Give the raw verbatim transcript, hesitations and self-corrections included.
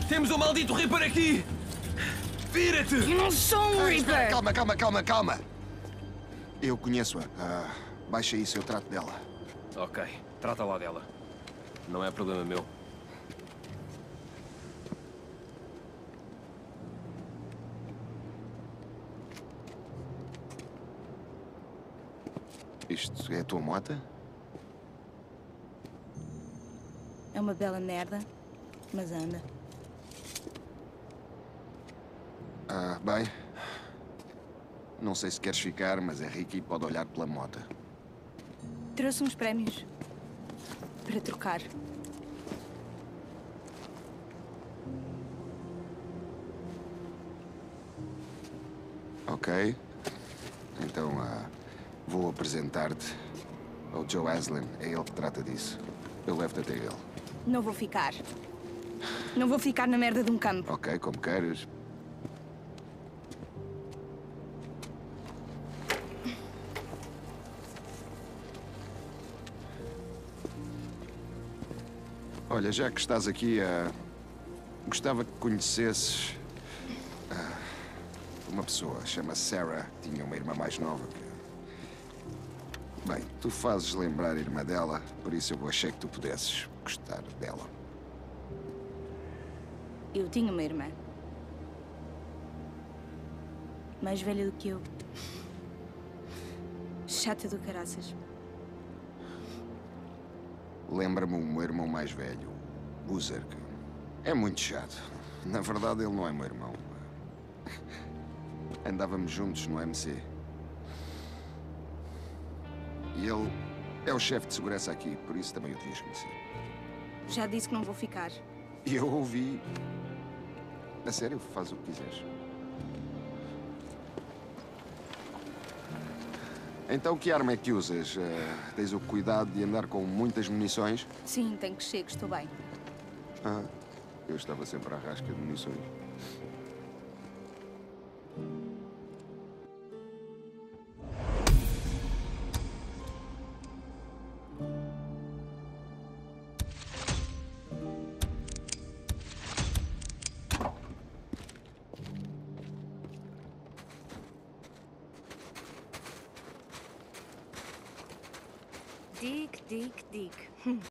Temos um maldito Reaper aqui! Vira-te! Eu não sou um Ei, espera, Reaper! calma, calma, calma, calma. Eu conheço-a. Ah, baixa isso, eu trato dela. Ok, trata lá dela. Não é problema meu. Isto é a tua moto? É uma bela merda, mas anda. Ah, bem. Não sei se queres ficar, mas é Ricky e pode olhar pela moto. Trouxe uns prémios para trocar. Ok. Então, ah, vou apresentar-te ao Joe Aslin. É ele que trata disso. Eu levo-te até ele. Não vou ficar. Não vou ficar na merda de um campo. Ok, como queres. Olha, já que estás aqui, ah, gostava que conhecesses ah, uma pessoa. Chama-se Sarah. Tinha uma irmã mais nova que... Bem, tu fazes lembrar a irmã dela, por isso eu achei que tu pudesses gostar dela. Eu tinha uma irmã. Mais velha do que eu. Chata do caraças. Lembra-me o meu irmão mais velho, o Boozer, que é muito chato. Na verdade, ele não é meu irmão. Andávamos juntos no M C. E ele é o chefe de segurança aqui, por isso também o devias conhecer. Já disse que não vou ficar. E eu ouvi... A sério, faz o que quiseres. Então, que arma é que usas? Uh, tens o cuidado de andar com muitas munições? Sim, tem que ser, que estou bem. Ah, eu estava sempre à rasca de munições. Dick, Dick, Dick. Hum,